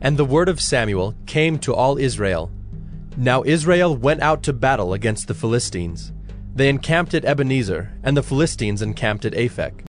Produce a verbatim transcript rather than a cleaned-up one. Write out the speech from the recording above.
And the word of Samuel came to all Israel. Now Israel went out to battle against the Philistines. They encamped at Ebenezer, and the Philistines encamped at Aphek.